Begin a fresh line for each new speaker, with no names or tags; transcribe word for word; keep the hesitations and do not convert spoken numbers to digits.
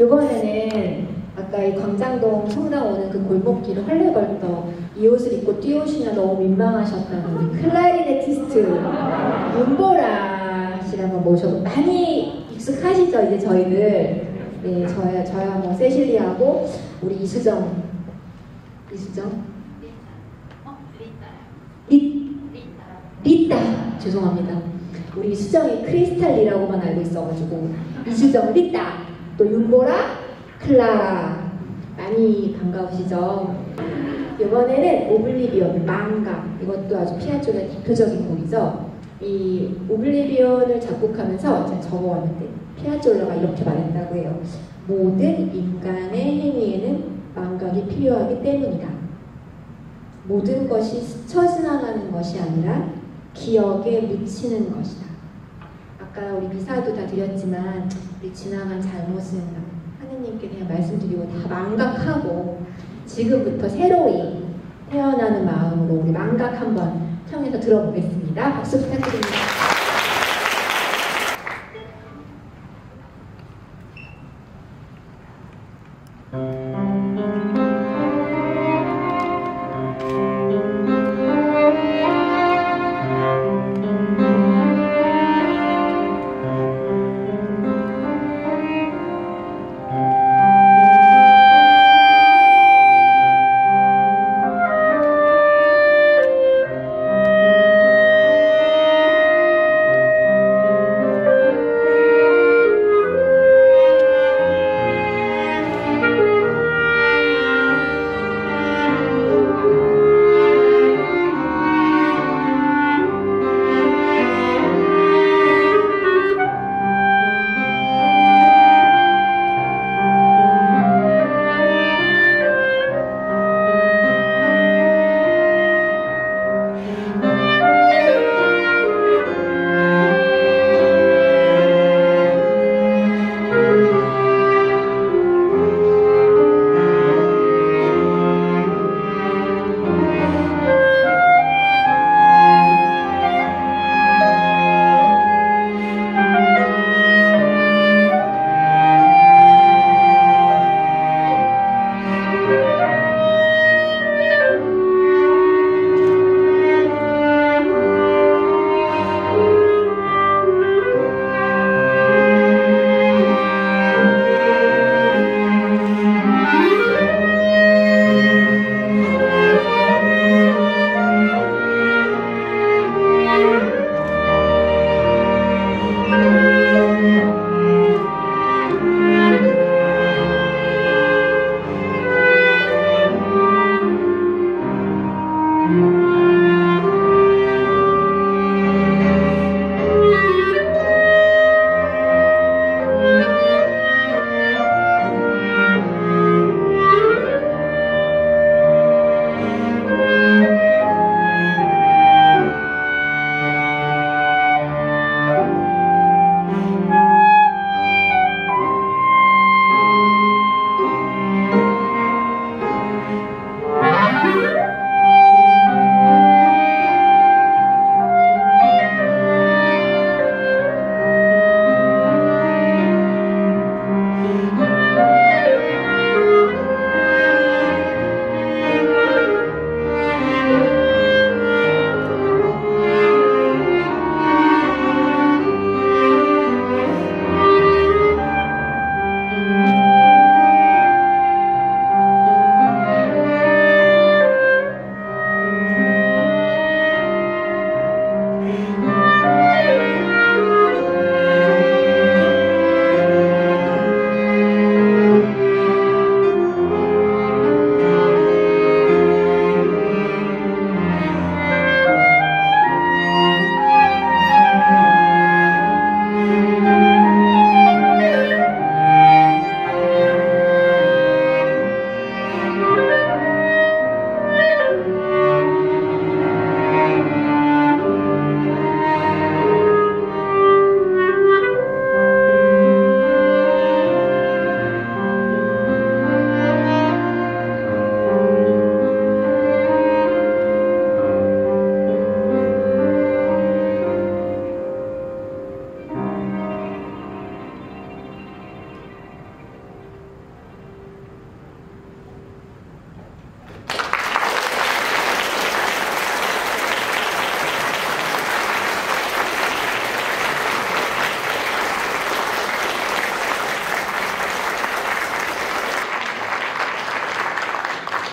이번에는 아까 이 광장동 성당 오는 그 골목길을 헐레벌떡 이 옷을 입고 뛰어오시냐 너무 민망하셨다는 우리 클라리네티스트 윤보라 씨를 한번 모셔도 많이 익숙하시죠 이제 저희들. 네, 저야 저야 뭐 세실리아하고 우리 이수정 이수정 리 리따 죄송합니다. 우리 수정이 크리스탈리라고만 알고 있어가지고 이수정 리따 또 윤보라 클라라 많이 반가우시죠? 이번에는 오블리비언 망각 이것도 아주 피아졸라의 대표적인 곡이죠. 이 오블리비언을 작곡하면서 제가 적어왔는데 피아졸라가 이렇게 말했다고 해요. 모든 인간의 행위에는 망각이 필요하기 때문이다. 모든 것이 스쳐 지나가는 것이 아니라 기억에 묻히는 것이다. 아까 우리 미사도 다 드렸지만 우리 지나간 잘못은 하느님께 그냥 말씀드리고 다 망각하고 지금부터 새로이 태어나는 마음으로 우리 망각 한번 청해서 들어보겠습니다. 박수 부탁드립니다.